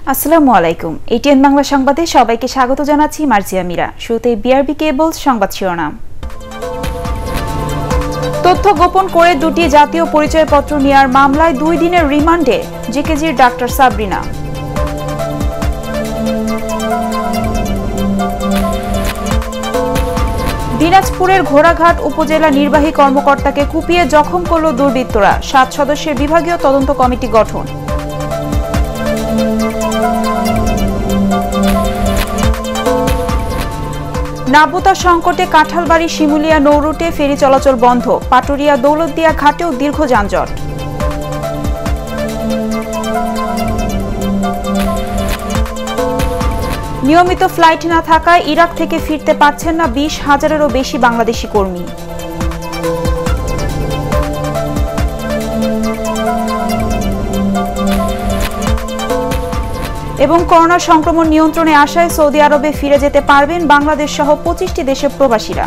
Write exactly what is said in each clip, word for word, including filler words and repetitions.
আসসালামু আলাইকুম। এটিএন বাংলা সংবাদে সবাইকে স্বাগত জানাচ্ছি মার্জিয়া মীরা। শুরুতে বিআরবি কেবল সংবাদ শিরোনাম। তথ্য গোপন করে দুটি জাতীয় পরিচয়পত্র নেওয়ার মামলায় দুই দিনের রিমান্ডে জেকেজির ডাক্তার সাবরিনা। দিনাজপুরের ঘোড়াঘাট উপজেলা নির্বাহী কর্মকর্তাকে কুপিয়ে জখম করল দুর্বৃত্তরা। সাত সদস্যের বিভাগীয় তদন্ত কমিটি গঠন। নাব্যতা সংকটে কাঁঠালবাড়ি শিমুলিয়া নৌরুটে ফেরি চলাচল বন্ধ। পাটুরিয়া দৌলতদিয়া ঘাটেও দীর্ঘ যানজট। নিয়মিত ফ্লাইট না থাকায় ইরাক থেকে ফিরতে পারছেন না বিশ হাজারেরও বেশি বাংলাদেশি কর্মী। এবং করোনা সংক্রমণ নিয়ন্ত্রণে আসায় সৌদি আরবে ফিরে যেতে পারবেন বাংলাদেশ সহ পঁচিশটি দেশের প্রবাসীরা।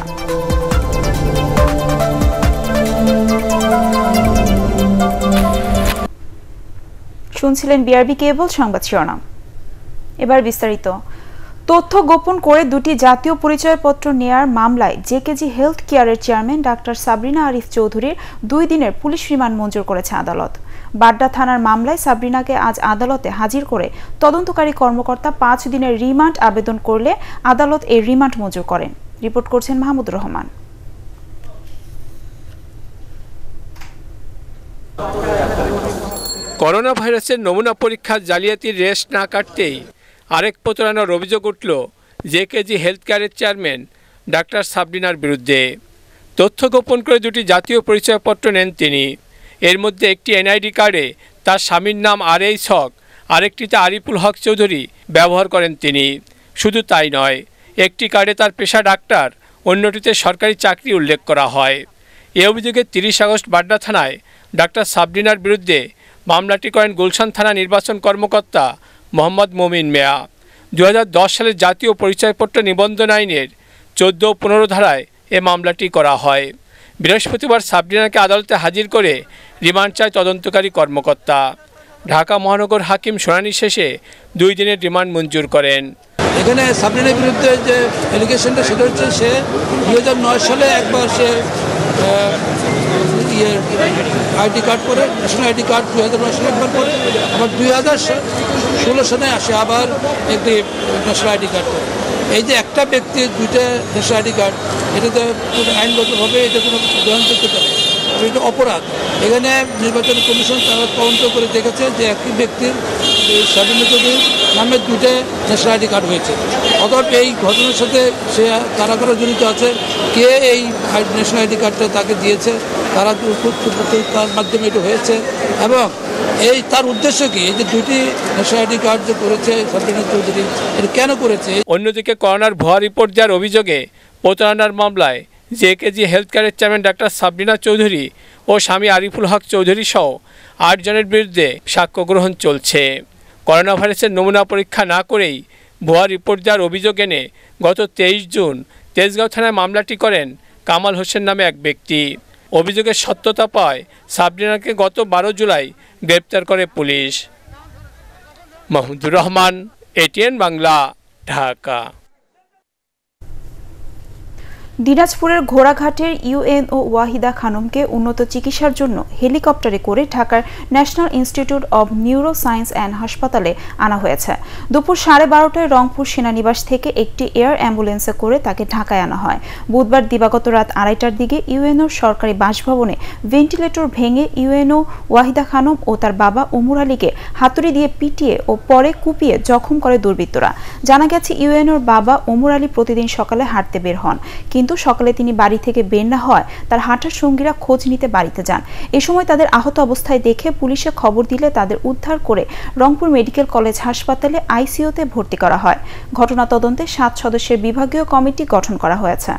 শুনছিলেন বিআরবি কেবল সংবাদ শিরোনাম। এবার বিস্তারিত। তথ্য গোপন করে দুটি জাতীয় পরিচয়পত্র নেয়ার মামলায় জেকেজি হেলথ কেয়ারের চেয়ারম্যান ডাক্তার সাবরিনা আরিফ চৌধুরীর দুই দিনের পুলিশ রিমান্ড মঞ্জুর করেছে আদালত। বাড্ডা থানার মামলায় সাবরিনাকে আজ আদালতে হাজির করে তদন্তকারী কর্মকর্তা পাঁচ দিনের রিমান্ড আবেদন করলে আদালত এই রিমান্ড মঞ্জুর করেন। রিপোর্ট করছেন মাহমুদুর রহমান। করোনা ভাইরাসের নমুনা পরীক্ষার জালিয়াতির রেশ না কাটতেই আরেক প্রতারণার অভিযোগ উঠল জেকেজি হেলথ কেয়ারের চেয়ারম্যান ডাক্তার সাবরিনার বিরুদ্ধে। তথ্য গোপন করে দুটি জাতীয় পরিচয়পত্র নেন তিনি। এর মধ্যে একটি এনআইডি কার্ডে তার স্বামীর নাম আর এইচ হক, আরেকটিতে আরিফুল হক চৌধুরী ব্যবহার করেন তিনি। শুধু তাই নয়, একটি কার্ডে তার পেশা ডাক্তার, অন্যটিতে সরকারি চাকরি উল্লেখ করা হয়। এ অভিযোগে তিরিশ আগস্ট বাড্ডা থানায় ডাক্তার সাবরিনার বিরুদ্ধে মামলাটি করেন গুলশান থানা নির্বাচন কর্মকর্তা মোহাম্মদ মমিন মিয়া। দু হাজার দশ সালের জাতীয় পরিচয়পত্র নিবন্ধন আইনের চোদ্দো ও পনেরো ধারায় এ মামলাটি করা হয়। বৃহস্পতিবার সাবরিনাকে আদালতে হাজির করে রিমান্ড চায় তদন্তকারী কর্মকর্তা। ঢাকা মহানগর হাকিম শুনানি শেষে দুই দিনের রিমান্ড মঞ্জুর করেন। এখানে সাবরিনার বিরুদ্ধে যে এলিগেশনটা সেটা হচ্ছে সে দুই হাজার নয় সালে একবার সে ইয়ে আইডি কার্ড করে ন্যাশনাল আইডি কার্ড দুই হাজার নয় সালে একবার করে, আবার দুই হাজার ষোলো সালে আসে আবার একটি ন্যাশনাল আইডি কার্ড করে। এই যে একটা ব্যক্তির দুইটা ন্যাশনাল আইডি কার্ড, এটাতে কোনো আইনগতভাবে এটা কোনো গ্রহণযোগ্য নয়, এটা অপরাধ। এখানে নির্বাচন কমিশন তারা তদন্ত করে দেখেছে যে একই ব্যক্তির সাবরিনা চৌধুরীর নামে দুইটা ন্যাশনাল আইডি কার্ড হয়েছে। অতএব এই ঘটনার সাথে সে কারা কারা জড়িত আছে, কে এই ন্যাশনাল আইডি কার্ডটা তাকে দিয়েছে, তারা তার মাধ্যমে এটা হয়েছে, এবং এই তার উদ্দেশ্য কি, এই যে দুটি ন্যাশনাল আইডি কার্ড যে করেছে সাবরিনা চৌধুরী, এটা কেন করেছে। অন্যদিকে করোনার ভুয়া রিপোর্ট দেওয়ার অভিযোগে প্রতারণার মামলায় জেকেজি হেলথ কেয়ারের চেয়ারম্যান ডাক্তার সাবরিনা চৌধুরী ও স্বামী আরিফুল হক চৌধুরী সহ আট জনের বিরুদ্ধে সাক্ষ্য গ্রহণ চলছে। করোনা ভাইরাসের নমুনা পরীক্ষা না করেই ভুয়া রিপোর্ট দেওয়ার অভিযোগ এনে গত তেইশ জুন তেজগাঁও থানায় মামলাটি করেন কামাল হোসেন নামে এক ব্যক্তি। অভিযোগের সত্যতা পায় সাবরিনাকে গত বারো জুলাই গ্রেপ্তার করে পুলিশ। মাহমুদুর রহমান, এটিএন বাংলা, ঢাকা। দিনাজপুরের ঘোড়াঘাটের ইউএনও ওয়াহিদা খানমকে উন্নত চিকিৎসার জন্য হেলিকপ্টারে করে ঢাকার national institute of neuroscience and হাসপাতালে আনা হয়েছে। দুপুর সাড়ে বারোটায় রংপুর সেনানিবাস থেকে একটি এয়ার অ্যাম্বুলেন্সে করে তাকে ঢাকায় আনা হয়। বুধবার দিবাগত রাত আড়াইটার দিকে ইউএনওর সরকারি বাসভবনে ভেন্টিলেটর ভেঙে ইউএনও ওয়াহিদা খানম ও তার বাবা ওমর আলীকে হাতুড়ি দিয়ে পিটিয়ে ও পরে কুপিয়ে জখম করে দুর্বৃত্তরা। জানা গেছে ইউএনওর বাবা ওমর আলী প্রতিদিন সকালে হাঁটতে বের হন, কিন্তু সকালে তিনি বাড়ি থেকে বের না হয় তার হাঁটার সঙ্গীরা খোঁজ নিতে বাড়িতে যান। এ সময় তাদের আহত অবস্থায় দেখে পুলিশে খবর দিলে তাদের উদ্ধার করে রংপুর মেডিকেল কলেজ হাসপাতালে আইসিইউতে ভর্তি করা হয়। ঘটনা তদন্তে সাত সদস্যের বিভাগীয় কমিটি গঠন করা হয়েছে।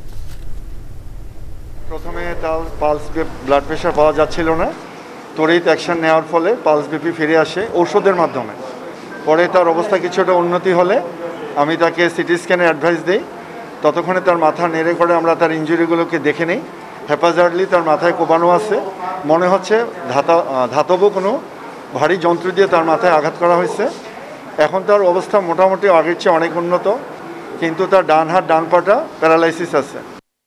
প্রথমে তার পালস ব্লাড প্রেশার পাওয়া যাচ্ছিল না, তড়িৎ অ্যাকশন নেওয়ার ফলে পালস বিপি ফিরে আসে ওষুধের মাধ্যমে। পরে তার অবস্থা কিছুটা উন্নতি হলে আমি তাকে সিটি স্ক্যানের অ্যাডভাইস দিই। ততক্ষণে তার মাথা নেড়ে করে আমরা তার ইঞ্জুরিগুলোকে দেখে নিই। হ্যাপাজার্ডলি তার মাথায় কোপানো আছে, মনে হচ্ছে ধাতা ধাতব কোনো ভারী যন্ত্র দিয়ে তার মাথায় আঘাত করা হয়েছে। এখন তার অবস্থা মোটামুটি আগের চেয়ে অনেক উন্নত, কিন্তু তার ডান হাত ডান পাটা প্যারালাইসিস আছে।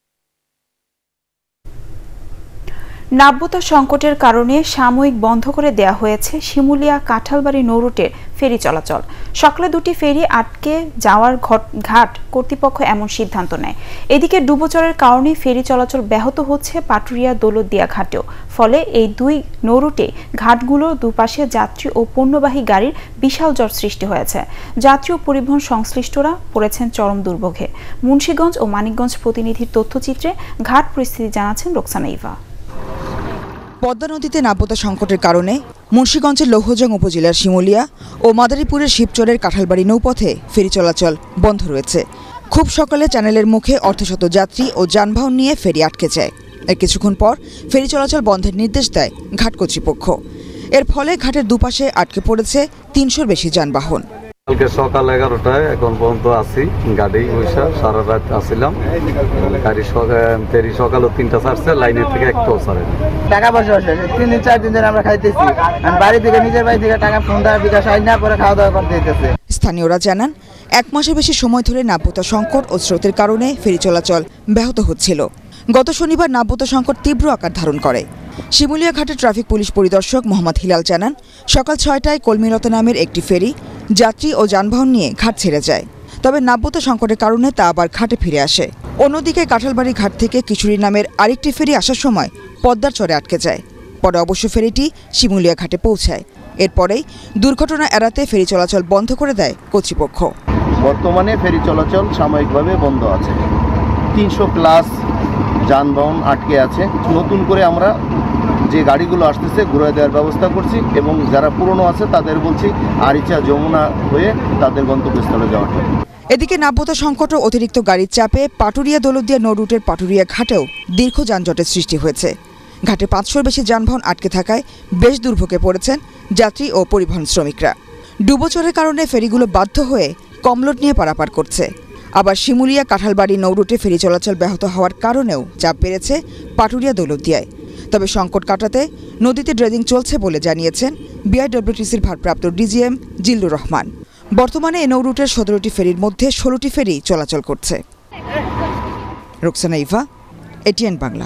নাব্যতা সংকটের কারণে সাময়িক বন্ধ করে দেয়া হয়েছে শিমুলিয়া কাঁঠালবাড়ি নৌরুটের ফেরি চলাচল। সকালে দুটি ফেরি আটকে যাওয়ার ঘাট কর্তৃপক্ষ এমন সিদ্ধান্ত নেয়। এদিকে ডুবোচরের কারণে ফেরি চলাচল ব্যাহত হচ্ছে পাটুরিয়া দৌলতদিয়া ঘাটেও। ফলে এই দুই নৌরুটে ঘাটগুলোর দুপাশে যাত্রী ও পণ্যবাহী গাড়ির বিশাল জট সৃষ্টি হয়েছে। যাত্রী ও পরিবহন সংশ্লিষ্টরা পড়েছেন চরম দুর্ভোগে। মুন্সিগঞ্জ ও মানিকগঞ্জ প্রতিনিধির তথ্যচিত্রে ঘাট পরিস্থিতি জানাচ্ছেন রোকসানা ইভা। পদ্মা নদীতে নাব্যতা সংকটের কারণে মুন্সিগঞ্জের লৌহজং উপজেলার শিমুলিয়া ও মাদারীপুরের শিবচরের কাঁঠালবাড়ি নৌপথে ফেরি চলাচল বন্ধ রয়েছে। খুব সকালে চ্যানেলের মুখে অর্ধশত যাত্রী ও যানবাহন নিয়ে ফেরি আটকে যায়। এর কিছুক্ষণ পর ফেরি চলাচল বন্ধের নির্দেশ দেয় ঘাট কর্তৃপক্ষ। এর ফলে ঘাটের দুপাশে আটকে পড়েছে তিনশোর বেশি যানবাহন। কালকে সকাল এগারোটায় এখন পর্যন্ত আসি গাড়ি বৈশা সারা রাত আসিলাম। গাড়ি ফেরি সকাল তিনটা ছাড়ছে, লাইনের থেকে একটাও ছাড়ে টাকা পয়সা তিন দিন চার দিন ধরে আমরা খাইতেছি, বাড়ি থেকে নিজের বাড়ি থেকে টাকা ফোন দেওয়া বিকাশ হয় না, পরে খাওয়া দাওয়া করতে দিতেছে। স্থানীয়রা জানান এক মাসের বেশি সময় ধরে নাব্যতা সংকট ও স্রোতের কারণে ফেরি চলাচল ব্যাহত হচ্ছিল। গত শনিবার নাব্যতা সংকট তীব্র আকার ধারণ করে। শিমুলিয়া ঘাটের ট্রাফিক পুলিশ পরিদর্শক মোহাম্মদ হিলাল জানান সকাল ছয়টায় কলমিলতা নামের একটি ফেরি যাত্রী ও যানবাহন নিয়ে ঘাট ছেড়ে যায়। তবে নাব্যতা সংকটের কারণে তা আবার ঘাটে ফিরে আসে। অন্যদিকে কাঁঠালবাড়ি ঘাট থেকে কিশোরী নামের আরেকটি ফেরি আসার সময় পদ্মার চরে আটকে যায়। পরে অবশ্য ফেরিটি শিমুলিয়া ঘাটে পৌঁছায়। এরপরেই দুর্ঘটনা এড়াতে ফেরি চলাচল বন্ধ করে দেয় কর্তৃপক্ষ। বর্তমানে ফেরি চলাচল সাময়িকভাবে বন্ধ আছে। তিনশো প্লাস যানবাহন আটকে আছে। নতুন করে আমরা যে গাড়িগুলো আসতেছে ঘুরে দেওয়ার ব্যবস্থা করছি এবং যারা পুরনো আছে তাদের বলছি আরিচা যমুনা হয়ে তাদের গন্তব্যস্থলে যাওয়ার। এদিকে নাব্যতা সংকট ও অতিরিক্ত গাড়ির চাপে পাটুরিয়া দৌলতদিয়া নৌরুটের পাটুরিয়া ঘাটেও দীর্ঘ যানজটের সৃষ্টি হয়েছে। ঘাটে পাঁচশোর বেশি যানবাহন আটকে থাকায় বেশ দুর্ভোগে পড়েছেন যাত্রী ও পরিবহন শ্রমিকরা। ডুবোচরের কারণে ফেরিগুলো বাধ্য হয়ে কমলোট নিয়ে পারাপার করছে। আবার শিমুলিয়া কাঁঠালবাড়ি নৌরুটে ফেরি চলাচল ব্যাহত হওয়ার কারণেও চাপ বেড়েছে পাটুরিয়া দৌলতদিয়ায়। তবে সংকট কাটাতে নদীতে ড্রেজিং চলছে বলে জানিয়েছেন বিআইডব্লিউটিসির ভারপ্রাপ্ত ডিজিএম জিল্লুর রহমান। বর্তমানে এ নৌরুটের সতেরোটি ফেরির মধ্যে ষোলোটি ফেরি চলাচল করছে। রোকসানা ইভা, এটিএন বাংলা।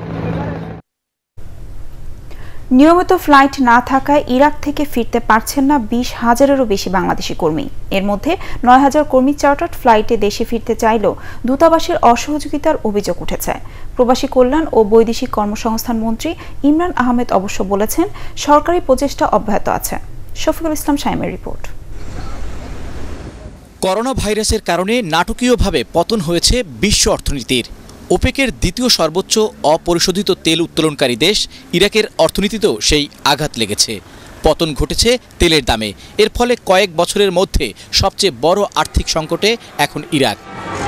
নিয়মিত ফ্লাইট না থাকায় ইরাক থেকে ফিরতে পারছেন না বিশ হাজারেরও বেশি বাংলাদেশি কর্মী। এর মধ্যে নয় হাজার কর্মী চার্টার্ড ফ্লাইটে দেশে ফিরতে চাইলেও দূতাবাসের অসহযোগিতার অভিযোগ উঠেছে। প্রবাসী কল্যাণ ও বৈদেশিক কর্মসংস্থান মন্ত্রী ইমরান আহমেদ অবশ্য বলেছেন সরকারি প্রচেষ্টা অব্যাহত আছে। শফিকুল ইসলাম শাইমের রিপোর্ট। করোনা ভাইরাসের কারণে নাটকীয়ভাবে পতন হয়েছে বিশ্ব অর্থনীতির। ওপেকের দ্বিতীয় সর্বোচ্চ অপরিশোধিত তেল উত্তোলনকারী দেশ ইরাকের অর্থনীতিতেও সেই আঘাত লেগেছে। পতন ঘটেছে তেলের দামে। এর ফলে কয়েক বছরের মধ্যে সবচেয়ে বড় আর্থিক সংকটে এখন ইরাক।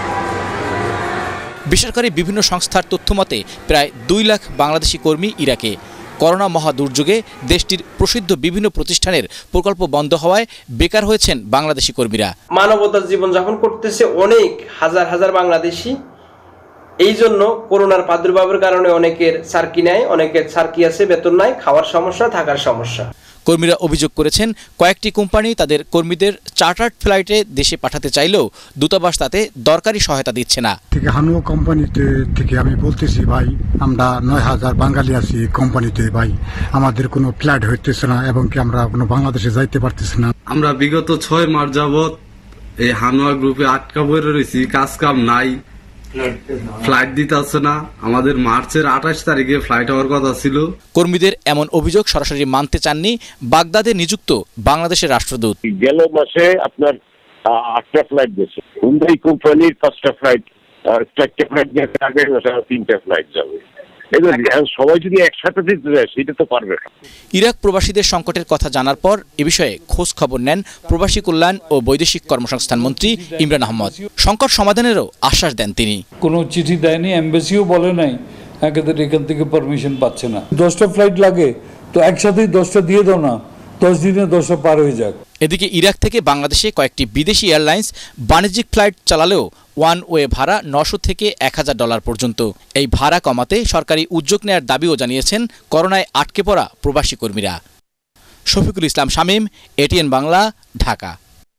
বেসরকারি বিভিন্ন সংস্থার তথ্যমতে প্রায় দুই লাখ বাংলাদেশি কর্মী ইরাকে। করোনা মহাদুর্যোগে দেশটির প্রসিদ্ধ বিভিন্ন প্রতিষ্ঠানের প্রকল্প বন্ধ হওয়ায় বেকার হয়েছেন বাংলাদেশি কর্মীরা। মানবতার জীবনযাপন করতেছে অনেক হাজার হাজার বাংলাদেশি। এই জন্য করোনার প্রাদুর্ভাবের কারণে অনেকের সার্কি নেয়, অনেকের সার্কি আছে, বেতন নাই, খাওয়ার সমস্যা, থাকার সমস্যা। কর্মীরা অভিযোগ করেছেন কয়েকটি কোম্পানি তাদের কর্মীদের চার্টার্ড ফ্লাইটে দেশে পাঠাতে চাইলেও দূতাবাস তাতে দরকারি সহায়তা দিচ্ছে না। থেকে হানুয়া কোম্পানিতে থেকে আমি বলতেছি ভাই, আমরা নয় হাজার বাঙালি আছি কোম্পানিতে, ভাই আমাদের কোনো ফ্লাইট হইতেছে না এবং কি আমরা কোনো বাংলাদেশে যাইতে পারতেছি না। আমরা বিগত ছয় মাস যাবৎ এই হানুয়া গ্রুপে আটকা পড়ে রয়েছি, কাজ কাম নাই, ফ্লাইট দিতে আসছে না। আমাদের মার্চের আঠাশ তারিখে ফ্লাইট হওয়ার কথা ছিল। কর্মীদের এমন অভিযোগ সরাসরি মানতে চাননি বাগদাদে নিযুক্ত বাংলাদেশের রাষ্ট্রদূত। গেল মাসে আপনার আটটা ফ্লাইট গেছে, হুন্ডাই কোম্পানির পাঁচটা ফ্লাইট, চারটে ফ্লাইট আগে তিনটা ফ্লাইট যাবে। সবাই যদি একসাথে দিতে যায় সেটা তো পারবে না। ইরাক প্রবাসীদের সংকটের কথা জানার পর এ বিষয়ে খোঁজ খবর নেন প্রবাসী কল্যাণ ও বৈদেশিক কর্মসংস্থান মন্ত্রী ইমরান আহমদ। সংকট সমাধানেরও আশ্বাস দেন তিনি। কোনো চিঠি দেয়নি, এমবাসিও বলে নাই একেবারে এখান থেকে পারমিশন পাচ্ছে না। দশটা ফ্লাইট লাগে তো একসাথেই দশটা দিয়ে দাও না, দশ দিনে দশটা পার হয়ে যাক। এদিকে ইরাক থেকে বাংলাদেশে কয়েকটি বিদেশি এয়ারলাইন্স বাণিজ্যিক ফ্লাইট চালালেও ওয়ান ওয়ে ভাড়া নশো থেকে এক হাজার ডলার পর্যন্ত। এই ভাড়া কমাতে সরকারি উদ্যোগ নেয়ার দাবিও জানিয়েছেন করোনায় আটকে পড়া প্রবাসী কর্মীরা। শফিকুল ইসলাম শামীম, এটিএন বাংলা, ঢাকা।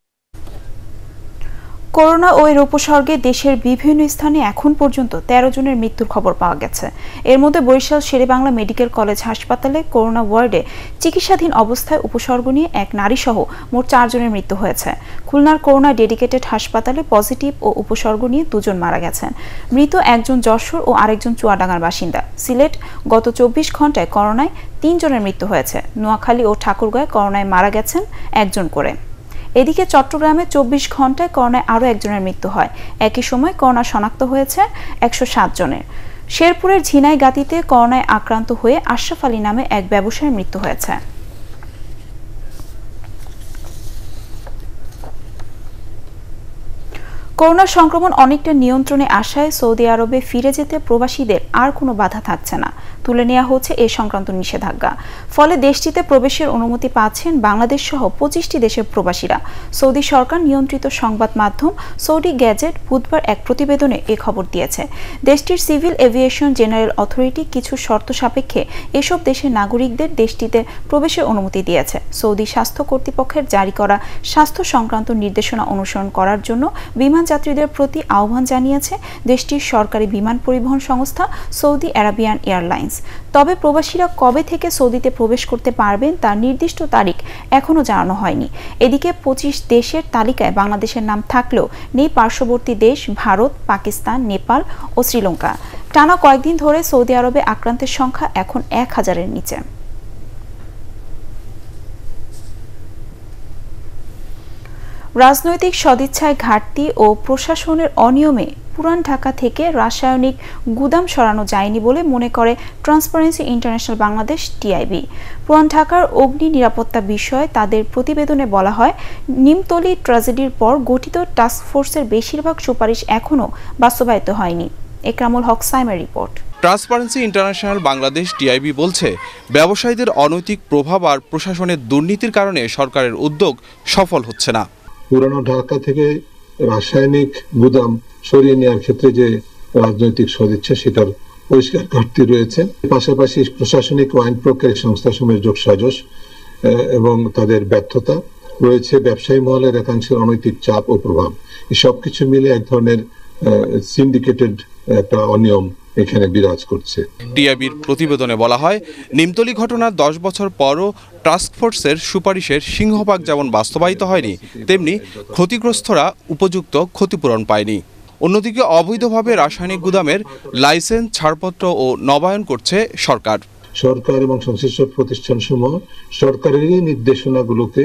করোনা ও এর উপসর্গে দেশের বিভিন্ন স্থানে এখন পর্যন্ত তেরো জনের মৃত্যুর খবর পাওয়া গেছে। এর মধ্যে বরিশাল শেরেবাংলা মেডিকেল কলেজ হাসপাতালে করোনা ওয়ার্ডে চিকিৎসাধীন অবস্থায় উপসর্গ নিয়ে এক নারীসহ মোট চারজনের মৃত্যু হয়েছে। খুলনার করোনা ডেডিকেটেড হাসপাতালে পজিটিভ ও উপসর্গ নিয়ে দুজন মারা গেছেন। মৃত একজন যশোর ও আরেকজন চুয়াডাঙ্গার বাসিন্দা। সিলেট গত চব্বিশ ঘন্টায় করোনায় তিনজনের মৃত্যু হয়েছে। নোয়াখালী ও ঠাকুরগাঁয় করোনায় মারা গেছেন একজন করে। এদিকে চট্টগ্রামে চব্বিশ ঘন্টায় করোনায় আরও একজনের মৃত্যু হয়। একই সময় করোনা শনাক্ত হয়েছে একশো সাত জনের। শেরপুরের ঝিনাইগাতীতে করোনায় আক্রান্ত হয়ে আশরাফ আলী নামে এক ব্যবসায়ীর মৃত্যু হয়েছে। করোনা সংক্রমণ অনেকটা নিয়ন্ত্রণে আসায় সৌদি আরবে ফিরে যেতে প্রবাসীদের আর কোনো বাধা থাকছে না। তুলে নেওয়া হচ্ছে এ সংক্রান্ত নিষেধাজ্ঞা। ফলে দেশটিতে প্রবেশের অনুমতি পাচ্ছেন বাংলাদেশ সহ পঁচিশটি দেশের প্রবাসীরা। সৌদি সরকার নিয়ন্ত্রিত সংবাদ মাধ্যম সৌদি গ্যাজেট বুধবার এক প্রতিবেদনে এ খবর দিয়েছে। দেশটির সিভিল এভিয়েশন জেনারেল অথরিটি কিছু শর্ত সাপেক্ষে এসব দেশের নাগরিকদের দেশটিতে প্রবেশের অনুমতি দিয়েছে। সৌদি স্বাস্থ্য কর্তৃপক্ষের জারি করা স্বাস্থ্য সংক্রান্ত নির্দেশনা অনুসরণ করার জন্য বিমান যাত্রীদের প্রতি আহ্বান জানিয়েছে দেশটির সরকারি বিমান পরিবহন সংস্থা সৌদি আরাবিয়ান এয়ারলাইন্স। তবে প্রবাসীরা কবে থেকে সৌদিতে প্রবেশ করতে পারবেন তার নির্দিষ্ট তারিখ এখনও জানানো হয়নি। এদিকে পঁচিশ দেশের তালিকায় বাংলাদেশের নাম থাকলেও নেই পার্শ্ববর্তী দেশ ভারত, পাকিস্তান, নেপাল ও শ্রীলঙ্কা। টানা কয়েকদিন ধরে সৌদি আরবে আক্রান্তের সংখ্যা এখন এক হাজারের নিচে। রাজনৈতিক সদিচ্ছায় ঘাটতি ও প্রশাসনের অনিয়মে পুরান ঢাকা থেকে রাসায়নিক গুদাম সরানো যায়নি বলে মনে করে ট্রান্সপারেন্সি ইন্টারন্যাশনাল বাংলাদেশ টিআইবি। পুরান ঢাকার অগ্নি নিরাপত্তা বিষয়ে তাদের প্রতিবেদনে বলা হয়, নিমতলী ট্র্যাজেডির পর গঠিত টাস্কফোর্সের বেশিরভাগ সুপারিশ এখনও বাস্তবায়িত হয়নি। একরামুল হক সাইমের রিপোর্ট। ট্রান্সপারেন্সি ইন্টারন্যাশনাল বাংলাদেশ টিআইবি বলছে, ব্যবসায়ীদের অনৈতিক প্রভাব আর প্রশাসনের দুর্নীতির কারণে সরকারের উদ্যোগ সফল হচ্ছে না। পুরানো ঢাকা থেকে রাসায়নিক গুদাম সরিয়ে নেওয়ার ক্ষেত্রে যে রাজনৈতিক সদিচ্ছা সেটার পরিষ্কার ঘাটতি রয়েছে। পাশাপাশি প্রশাসনিক ও আইন প্রক্রিয়া সংস্থাসমূহের যোগসাজশ এবং তাদের ব্যর্থতা রয়েছে। ব্যবসায়ী মহলের একাংশের অনৈতিক চাপ ও প্রভাব, এই সবকিছু মিলে এক ধরনের সিন্ডিকেটেড একটা অনিয়ম এখানে বিরাজ করছে। টিআইবির প্রতিবেদনে বলা হয়, নিমতলী ঘটনার দশ বছর পরও টাস্কফোর্সের সুপারিশের সিংহভাগ যেমন বাস্তবায়িত হয়নি, তেমনি ক্ষতিগ্রস্তরা উপযুক্ত ক্ষতিপূরণ পায়নি। অন্যদিকে অবৈধভাবে রাসায়নিক গুদামের লাইসেন্স, ছাড়পত্র ও নবায়ন করছে সরকার। সরকার এবং সংশ্লিষ্ট প্রতিষ্ঠানসমূহ সরকারের নির্দেশনাগুলোকে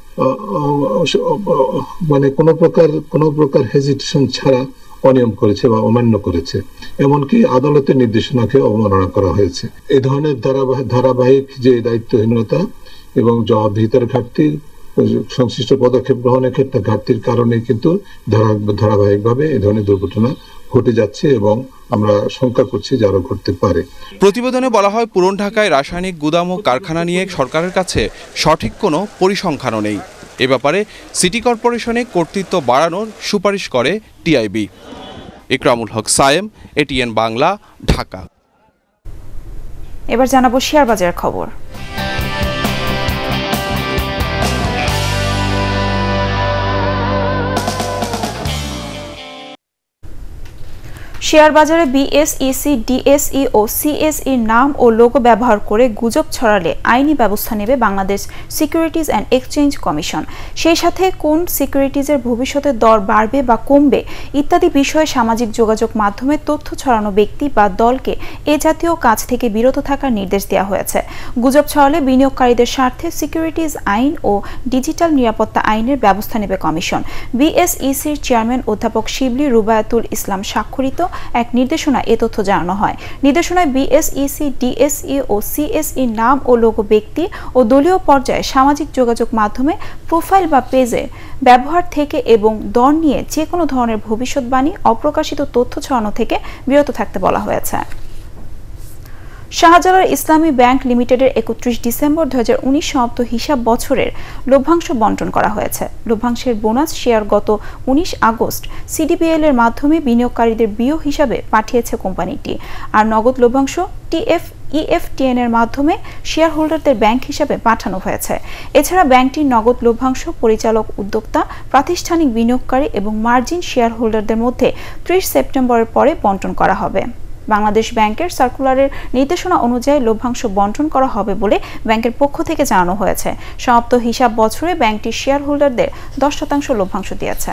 মানে কোনো প্রকার কোনো প্রকার হেজিটেশন ছাড়া অনিয়ম করেছে বা অমান্য করেছে, এমনকি আদালতের নির্দেশনাকে অবমাননা করা হয়েছে। এই ধরনের ধারাবাহিক যে দায়িত্বহীনতা এবং জবাবদিহিতার ঘাটতি, সংশ্লিষ্ট পদক্ষেপ গ্রহণের ক্ষেত্রে ঘাটতির কারণে কিন্তু ধারাবাহিকভাবে এই ধরনের দুর্ঘটনা ঘটে যাচ্ছে এবং আমরা শঙ্কা করছি যে আরো ঘটতে পারে। প্রতিবেদনে বলা হয়, পুরান ঢাকায় রাসায়নিক গুদাম ও কারখানা নিয়ে সরকারের কাছে সঠিক কোনো পরিসংখ্যানও নেই। এ ব্যাপারে সিটি কর্পোরেশনে কর্তৃত্ব বাড়ানোর সুপারিশ করে টিআইবি। ইকরামুল হক সায়েম, এটিএন বাংলা, ঢাকা। এবার জানাবো শেয়ার বাজার খবর। শেয়ার বাজারে বিএসইসি, ডিএসই ও সিএসইর নাম ও লোগো ব্যবহার করে গুজব ছড়ালে আইনি ব্যবস্থা নেবে Bangladesh securities and exchange commission. সেই সাথে কোন সিকিউরিটিজের ভবিষ্যতে দর বাড়বে বা কমবে ইত্যাদি বিষয়ে সামাজিক যোগাযোগ মাধ্যমে তথ্য ছড়ানো ব্যক্তি বা দলকে এ জাতীয় কাজ থেকে বিরত থাকার নির্দেশ দেওয়া হয়েছে। গুজব ছড়ালে বিনিয়োগকারীদের স্বার্থে সিকিউরিটিজ আইন ও ডিজিটাল নিরাপত্তা আইনের ব্যবস্থা নেবে কমিশন। বিএসইসির চেয়ারম্যান অধ্যাপক শিবলি রুবায়াতুল ইসলাম স্বাক্ষরিত এক নির্দেশনা এ তথ্য জানানো হয়। নির্দেশনায় বিএসইসি, ডিএসই ও সিএসইর নাম ও লোগো ব্যক্তি ও দলীয় পর্যায়ে সামাজিক যোগাযোগ মাধ্যমে প্রোফাইল বা পেজে ব্যবহার থেকে এবং দর নিয়ে যে কোনো ধরনের ভবিষ্যৎবাণী, অপ্রকাশিত তথ্য ছড়ানো থেকে বিরত থাকতে বলা হয়েছে। শাহজালাল ইসলামী ব্যাংক লিমিটেডের একত্রিশ ডিসেম্বর দুই হাজার উনিশ সমাপ্ত হিসাব বছরের লভ্যাংশ বন্টন করা হয়েছে। লভ্যাংশের বোনাস শেয়ার গত উনিশ আগস্ট সিডিবিএল এর মাধ্যমে বিনিয়োগকারীদের বিও হিসাবে পাঠিয়েছে কোম্পানিটি। আর নগদ লভ্যাংশ টিএফ ইএফটিএন এর মাধ্যমে শেয়ার হোল্ডারদের ব্যাংক হিসাবে পাঠানো হয়েছে। এছাড়া ব্যাংকটির নগদ লভ্যাংশ পরিচালক, উদ্যোক্তা, প্রাতিষ্ঠানিক বিনিয়োগকারী এবং মার্জিন শেয়ার হোল্ডারদের মধ্যে ত্রিশ সেপ্টেম্বরের পরে বণ্টন করা হবে। বাংলাদেশ ব্যাংকের সার্কুলারের নির্দেশনা অনুযায়ী লভ্যাংশ বণ্টন করা হবে বলে ব্যাংকের পক্ষ থেকে জানানো হয়েছে। সমাপ্ত হিসাব বছরে ব্যাংকটি শেয়ার হোল্ডারদের দশ শতাংশ লভ্যাংশ দিয়েছে।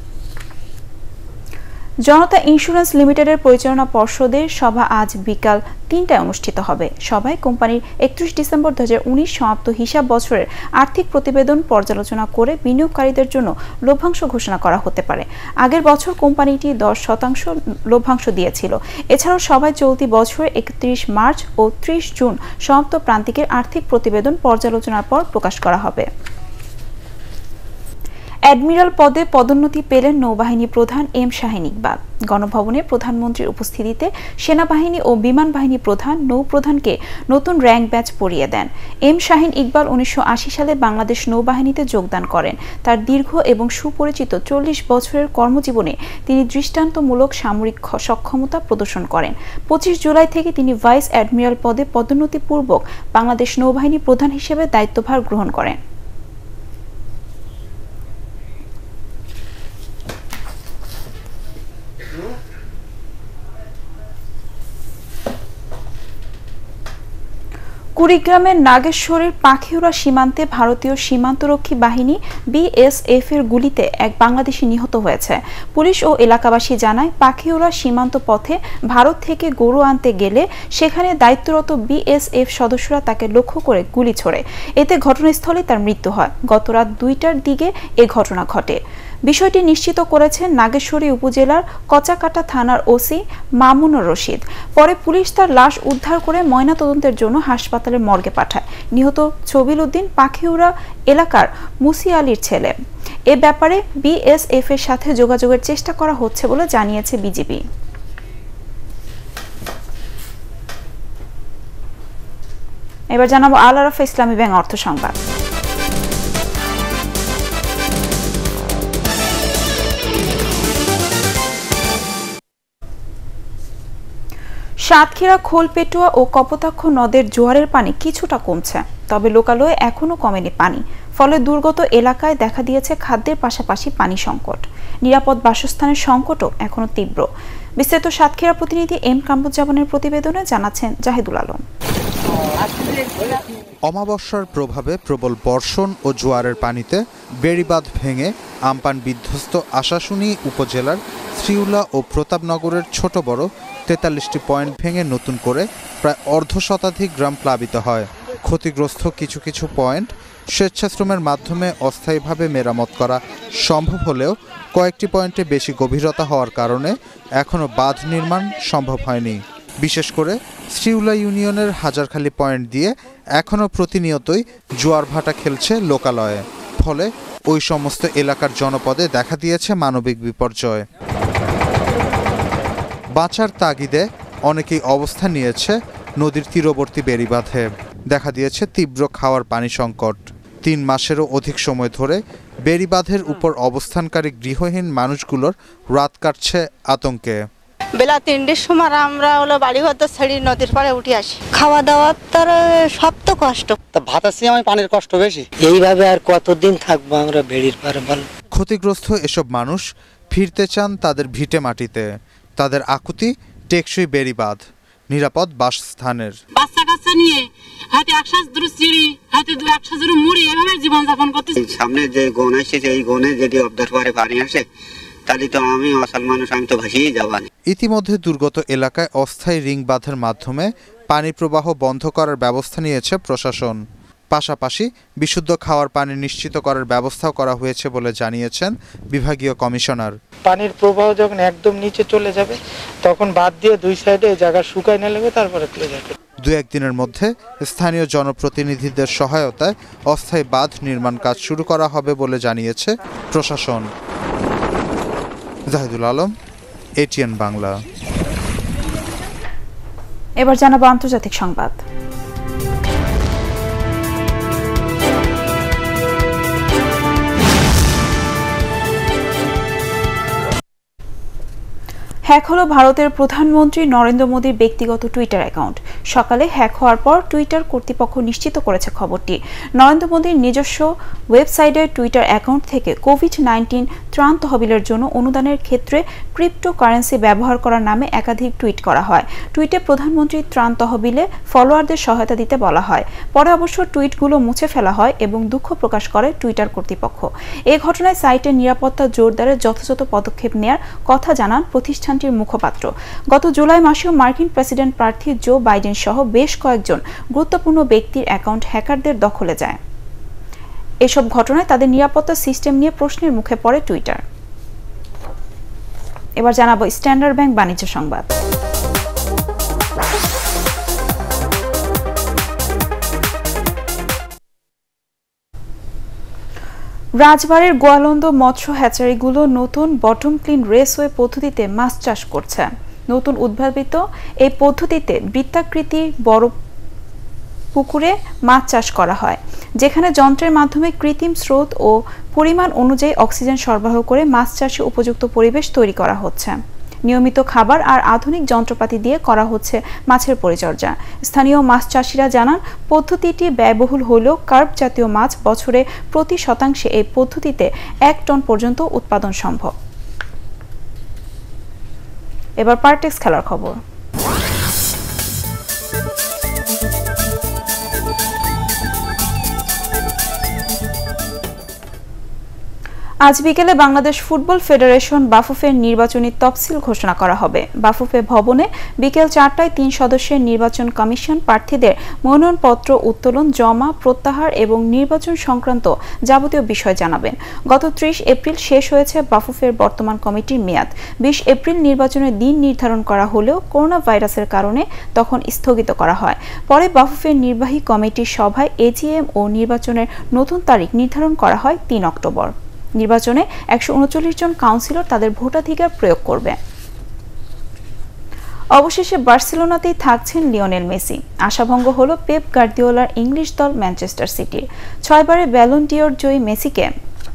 জনতা ইন্স্যুরেন্স লিমিটেডের পরিচালনা পর্ষদের সভা আজ বিকাল তিনটায় অনুষ্ঠিত হবে। সভায় কোম্পানির একত্রিশ ডিসেম্বর দু হাজার উনিশ সমাপ্ত হিসাব বছরের আর্থিক প্রতিবেদন পর্যালোচনা করে বিনিয়োগকারীদের জন্য লভ্যাংশ ঘোষণা করা হতে পারে। আগের বছর কোম্পানিটি দশ শতাংশ লভ্যাংশ দিয়েছিল। এছাড়াও সভায় চলতি বছরের একত্রিশ মার্চ ও ত্রিশ জুন সমাপ্ত প্রান্তিকের আর্থিক প্রতিবেদন পর্যালোচনার পর প্রকাশ করা হবে। অ্যাডমিরাল পদে পদোন্নতি পেলেন নৌবাহিনী প্রধান এম শাহীন ইকবাল। গণভবনে প্রধানমন্ত্রীর উপস্থিতিতে সেনাবাহিনী ও বিমান বাহিনী প্রধান নৌপ্রধানকে নতুন র্যাঙ্ক ব্যাচ পরিয়ে দেন। এম শাহীন ইকবাল উনিশশো আশি সালে বাংলাদেশ নৌবাহিনীতে যোগদান করেন। তার দীর্ঘ এবং সুপরিচিত চল্লিশ বছরের কর্মজীবনে তিনি দৃষ্টান্তমূলক সামরিক সক্ষমতা প্রদর্শন করেন। পঁচিশ জুলাই থেকে তিনি ভাইস অ্যাডমিরাল পদে পদোন্নতিপূর্বক বাংলাদেশ নৌবাহিনী প্রধান হিসেবে দায়িত্বভার গ্রহণ করেন। কুড়িগ্রামের নাগেশ্বরের পাখিউড়া সীমান্তে ভারতীয় সীমান্তরক্ষী বাহিনী বিএসএফ এর গুলিতে এক বাংলাদেশি নিহত হয়েছে। পুলিশ ও এলাকাবাসী জানায়, পাখিউড়া সীমান্ত পথে ভারত থেকে গরু আনতে গেলে সেখানে দায়িত্বরত বিএসএফ সদস্যরা তাকে লক্ষ্য করে গুলি ছোড়ে। এতে ঘটনাস্থলে তার মৃত্যু হয়। গত রাত দুইটার দিকে এ ঘটনা ঘটে। বিষয়টি নিশ্চিত করেছেন নাগেশ্বরী উপজেলার কচাকাটা থানার ওসি মামুনুর রশিদ। পরে পুলিশ তার লাশ উদ্ধার করে ময়নাতদন্তের জন্য হাসপাতালের মর্গে পাঠায়। নিহত ছবিল উদ্দিন পাখিউড়া এলাকার মুসি আলীর ছেলে। এ ব্যাপারে বিএসএফ এর সাথে যোগাযোগের চেষ্টা করা হচ্ছে বলে জানিয়েছে বিজিবি। এবার জানাবো আল আরাফা ইসলামী ব্যাংক অর্থ সংবাদ। সাতক্ষীরা, খোলপেটুয়া ও কপোতাক্ষ নদের জোয়ারের পানি কিছুটা কমছে, তবে লোকালয়ে এখনো কমেনি পানি। ফলে দুর্গত এলাকায় দেখা দিয়েছে খাদ্যের পাশাপাশি পানি সংকট। নিরাপদ বাসস্থানের সংকটও এখনো তীব্র। বিস্তারিত সাতক্ষীরা প্রতিনিধি এম কামরুজ্জামানের প্রতিবেদনে জানাচ্ছেন জাহিদুল আলম। অমাবস্যার প্রভাবে প্রবল বর্ষণ ও জোয়ারের পানিতে বেড়িবাঁধ ভেঙে আমপান বিধ্বস্ত আশাশুনি উপজেলার শ্রীউলা ও প্রতাপনগরের ছোট বড় তেতাল্লিশটি পয়েন্ট ভেঙে নতুন করে প্রায় অর্ধ শতাধিক গ্রাম প্লাবিত হয়। ক্ষতিগ্রস্ত কিছু কিছু পয়েন্ট স্বেচ্ছাশ্রমের মাধ্যমে অস্থায়ীভাবে মেরামত করা সম্ভব হলেও কয়েকটি পয়েন্টে বেশি গভীরতা হওয়ার কারণে এখনও বাঁধ নির্মাণ সম্ভব হয়নি। বিশেষ করে শ্রীউলা ইউনিয়নের হাজারখালী পয়েন্ট দিয়ে এখনও প্রতিনিয়তই জোয়ার ভাটা খেলছে লোকালয়ে। ফলে ওই সমস্ত এলাকার জনপদে দেখা দিয়েছে মানবিক বিপর্যয়। বাঁচার তাগিদে অনেকেই অবস্থান নিয়েছে নদীর তীরবর্তী বেড়িবাঁধে। দেখা দিয়েছে তীব্র খাওয়ার পানি সংকট। তিন মাসেরও অধিক সময় ধরে বেড়িবাঁধের উপর অবস্থানকারী গৃহহীন মানুষগুলোর রাত কাটছে আতঙ্কে। বেলা তিনটের সময় আমরা হলো বাড়িঘর ছেড়ে নদীর পাড়ে উঠে আসি। খাওয়া দাওয়ার তার সব তো কষ্ট, তা ভাত আসি আমি পানির কষ্ট বেশি। এইভাবে আর কতদিন থাকবো আমরা বেড়ির পাড়ে বল। ক্ষতিগ্রস্ত এসব মানুষ ফিরতে চান তাদের ভিটে মাটিতে। তাদের আকুতি টেকসই বেড়িবাঁধ, নিরাপদ বাসস্থানের। বাচ্চা কাচ্চা নিয়ে হাতে একশো দূর সিঁড়ি, হাতে একশো দূর মুড়ি, এভাবে জীবনযাপন করতেছি। সামনে যে গন আসছে এই গনে যদি অবদার পরে পানি আসে তাহলে তো আমি অসল মানুষ, আমি তো ভাসিয়ে যাবানি। ইতিমধ্যে দুর্গত এলাকায় অস্থায়ী রিং বাঁধের মাধ্যমে পানি প্রবাহ বন্ধ করার ব্যবস্থা নিয়েছে প্রশাসন। পাশাপাশি বিশুদ্ধ খাওয়ার পানি নিশ্চিত করার ব্যবস্থাও করা হয়েছে বলে জানিয়েছেন বিভাগীয় কমিশনার। পানির প্রবাহ যখন একদম নিচে চলে যাবে তখন বাদ দিয়ে দুই সাইডে এই জায়গা শুকায় না লাগবে, তারপরে তুলে যাবে। দু একদিনের মধ্যে স্থানীয় জনপ্রতিনিধিদের সহায়তায় অস্থায়ী বাঁধ নির্মাণ কাজ শুরু করা হবে বলে জানিয়েছে প্রশাসন। জাহিদুল আলম, এটিএন বাংলা। এবার জানাবো আন্তর্জাতিক সংবাদ। হ্যাক হলো ভারতের প্রধানমন্ত্রী নরেন্দ্র মোদীর ব্যক্তিগত টুইটার অ্যাকাউন্ট। সকালে হ্যাক হওয়ার পর টুইটার কর্তৃপক্ষ নিশ্চিত করেছে খবরটি। নরেন্দ্র মোদীর নিজস্ব ওয়েবসাইটের টুইটার অ্যাকাউন্ট থেকে কোভিড নাইন্টিন ত্রাণ তহবিলের জন্য অনুদানের ক্ষেত্রে ক্রিপ্টোকারেন্সি ব্যবহার করার নামে একাধিক টুইট করা হয়। টুইটে প্রধানমন্ত্রী ত্রাণ তহবিলে ফলোয়ারদের সহায়তা দিতে বলা হয়। পরে অবশ্য টুইটগুলো মুছে ফেলা হয় এবং দুঃখ প্রকাশ করে টুইটার কর্তৃপক্ষ। এই ঘটনায় সাইটের নিরাপত্তা জোরদারের যথাযথ পদক্ষেপ নেয়ার কথা জানান প্রতিষ্ঠানটির মুখপাত্র। গত জুলাই মাসেও মার্কিন প্রেসিডেন্ট প্রার্থী জো বাইডেন সহ বেশ কয়েকজন গুরুত্বপূর্ণ ব্যক্তির অ্যাকাউন্ট হ্যাকারদের দখলে যায়। এসব ঘটনায় তাদের নিরাপত্তা সিস্টেম নিয়ে প্রশ্নের মুখে পড়ে টুইটার। এবার জানাবো স্ট্যান্ডার্ড ব্যাংক বাণিজ্য সংবাদ। রাজবাড়ির গোয়ালন্দ মৎস্য হ্যাচারিগুলো নতুন বটম ক্লিন রেসওয়ে পদ্ধতিতে মাছ চাষ করছে। নতুন উদ্ভাবিত এই পদ্ধতিতে বৃত্তাকৃতি বড় পুকুরে মাছ চাষ করা হয়, যেখানে যন্ত্রের মাধ্যমে কৃত্রিম স্রোত ও পরিমাণ অনুযায়ী অক্সিজেন সরবরাহ করে মাছ চাষে উপযুক্ত পরিবেশ তৈরি করা হচ্ছে। নিয়মিত খাবার আর আধুনিক যন্ত্রপাতি দিয়ে করা হচ্ছে মাছের পরিচর্যা। স্থানীয় মাছ চাষিরা জানান, পদ্ধতিটি ব্যয়বহুল হলেও কার্প জাতীয় মাছ বছরে প্রতি শতাংশে এই পদ্ধতিতে এক টন পর্যন্ত উৎপাদন সম্ভব। এবার পার্টেক্স খেলার খবর। আজ বিকেলে বাংলাদেশ ফুটবল ফেডারেশন বাফুফের নির্বাচনী তফসিল ঘোষণা করা হবে। বাফুফে ভবনে বিকেল চারটায় তিন সদস্যের নির্বাচন কমিশন প্রার্থীদের মনোনয়নপত্র উত্তোলন, জমা, প্রত্যাহার এবং নির্বাচন সংক্রান্ত যাবতীয় বিষয় জানাবেন। গত ত্রিশ এপ্রিল শেষ হয়েছে বাফুফের বর্তমান কমিটির মেয়াদ। বিশ এপ্রিল নির্বাচনের দিন নির্ধারণ করা হলেও করোনা ভাইরাসের কারণে তখন স্থগিত করা হয়। পরে বাফুফের নির্বাহী কমিটির সভায় এজিএম ও নির্বাচনের নতুন তারিখ নির্ধারণ করা হয় তিন অক্টোবর। নির্বাচনে একশো উনচল্লিশ জন কাউন্সিলর তাদের ভোটাধিকার প্রয়োগ করবে। অবশেষে বার্সেলোনাতেই থাকছেন লিওনেল মেসি। আশাভঙ্গ হল পেপ গার্দিওলার ইংলিশ দল ম্যানচেস্টার সিটির। ছয়বারের ব্যালন ডিওর জয়ী মেসিকে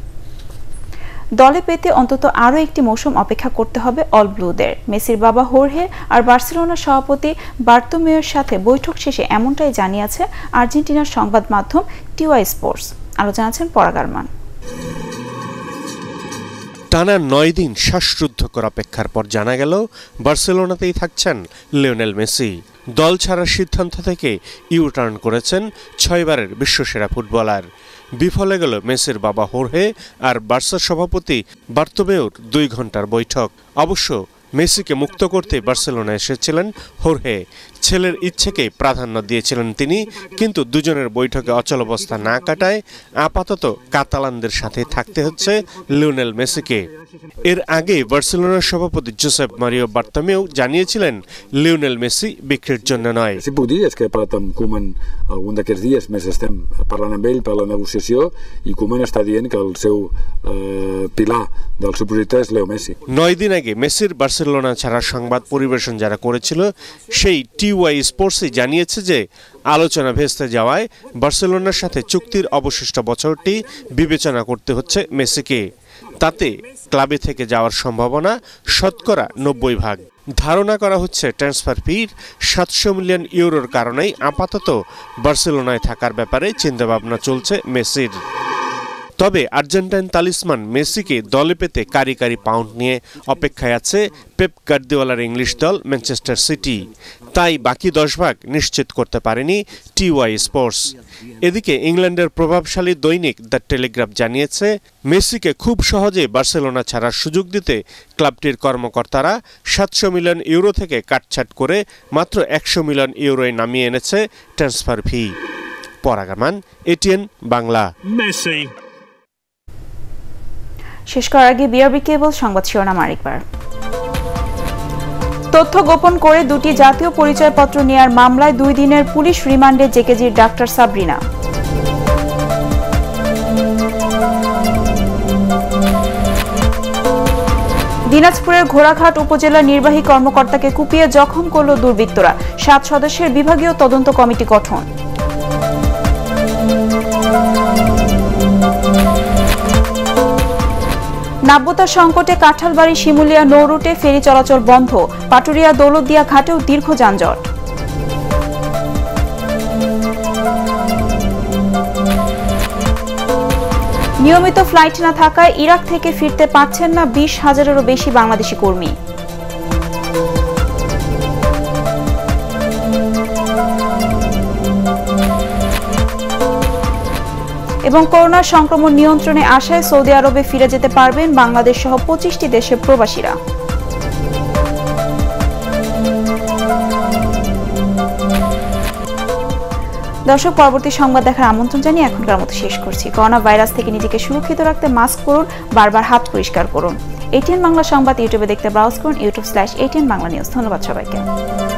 দলে পেতে অন্তত আরও একটি মৌসুম অপেক্ষা করতে হবে অল ব্লুদের। মেসির বাবা হোর্হে আর বার্সেলোনার সভাপতি বার্তোমেওর সাথে বৈঠক শেষে এমনটাই জানিয়েছে আর্জেন্টিনার সংবাদ মাধ্যম টিওয়াই স্পোর্টস। আরও জানাচ্ছেন পরাগ আরমান। টানা নয় দিন শ্বাসরুদ্ধকর অপেক্ষার পর জানা গেল বার্সেলোনাতেই থাকছেন লিওনেল মেসি। দল ছাড়ার সিদ্ধান্ত থেকে ইউ টার্ন করেছেন ছয়বারের বিশ্বসেরা ফুটবলার। বিফলে গেল মেসির বাবা হোর্হে আর বার্সার সভাপতি বার্তোমেওর দুই ঘন্টার বৈঠক। অবশ্য মেসিকে মুক্ত করতে বার্সেলোনা এসেছিলেন হোর্হে। ছেলের ইচ্ছেকে প্রাধান্য দিয়েছিলেন তিনি, কিন্তু দুজনের বৈঠকে অচলাবস্থা না কাটায় আপাতত কাতালানদের সাথে থাকতে হচ্ছে লিওনেল মেসিকে। এর আগে বার্সেলোনার সভাপতি জোসেফ মারিও বার্তোমেও জানিয়েছিলেন লিওনেল মেসি বিক্রির জন্য নয়। নয় দিন আগে মেসির বার্সেলোনা ছাড়া সংবাদ পরিবেশন যারা করেছিল সেই টিওয়াই স্পোর্টসই জানিয়েছে যে আলোচনা ভেস্তে যাওয়ায় বার্সেলোনার সাথে চুক্তির অবশিষ্ট বছরটি বিবেচনা করতে হচ্ছে মেসিকে। তাতে ক্লাবে থেকে যাওয়ার সম্ভাবনা শতকরা নব্বই ভাগ। ধারণা করা হচ্ছে ট্রান্সফার ফির সাতশো মিলিয়ন ইউরোর কারণেই আপাতত বার্সেলোনায় থাকার ব্যাপারে চিন্তাভাবনা চলছে মেসির। তবে আর্জেন্টাইন তালিসমান মেসিকে দলে পেতে কারি কারি পাউন্ড নিয়ে অপেক্ষায় আছে পেপ গার্দিওলার ইংলিশ দল ম্যানচেস্টার সিটি। তাই বাকি দশ ভাগ নিশ্চিত করতে পারেনি টিওয়াই স্পোর্টস। এদিকে ইংল্যান্ডের প্রভাবশালী দৈনিক দ্য টেলিগ্রাফ জানিয়েছে, মেসিকে খুব সহজে বার্সেলোনা ছাড়ার সুযোগ দিতে ক্লাবটির কর্মকর্তারা সাতশো মিলিয়ন ইউরো থেকে কাটছাট করে মাত্র একশো মিলিয়ন ইউরোয় নামিয়ে এনেছে ট্রান্সফার ফি। পরাগামান, এটিএন বাংলা। মেসি শেষ করার আগে বিআরবি কেবল সংবাদ শিরোনাম আরেকবার। তথ্য গোপন করে দুটি জাতীয় পরিচয়পত্র নেয়ার মামলায় দুই দিনের পুলিশ রিমান্ডে জেকেজির ডাক্তার সাবরিনা। দিনাজপুরের ঘোড়াঘাট উপজেলা নির্বাহী কর্মকর্তাকে কুপিয়ে জখম করল দুর্বৃত্তরা। সাত সদস্যের বিভাগীয় তদন্ত কমিটি গঠন। নাব্যতা সংকটে কাঁঠালবাড়ি শিমুলিয়া নৌ রুটে ফেরি চলাচল বন্ধ, পাটুরিয়া দৌলতদিয়া ঘাটেও দীর্ঘ যানজট। নিয়মিত ফ্লাইট না থাকায় ইরাক থেকে ফিরতে পারছেন না বিশ হাজারেরও বেশি বাংলাদেশি কর্মী। এবং করোনা সংক্রমণ নিয়ন্ত্রণে আসায় সৌদি আরবে ফিরে যেতে পারবেন বাংলাদেশ সহ পঁচিশটি দেশের প্রবাসীরা। দর্শক, পরবর্তী সংবাদ দেখার আমন্ত্রণ জানিয়ে এখনকার মতো শেষ করছি। করোনা ভাইরাস থেকে নিজেকে সুরক্ষিত রাখতে মাস্ক পরুন, বারবার হাত পরিষ্কার করুন। এটিএন বাংলা সংবাদ ইউটিউবে দেখতে ব্রাউজ করুন YouTube slash ATN Bangla news. ধন্যবাদ সবাইকে।